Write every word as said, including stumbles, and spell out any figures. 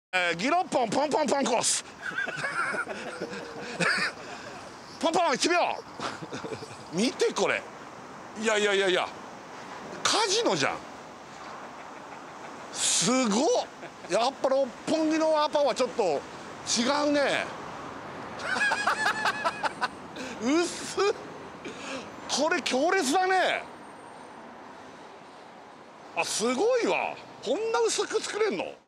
えー、ギロッポンポンポンポンコースポンポンいちびょう見てこれ。いやいやいやいやカジノじゃん。すごっ。やっぱ六本木のアパはちょっと違うねうっす。これ強烈だね。あ、すごいわ。こんな薄く作れんの。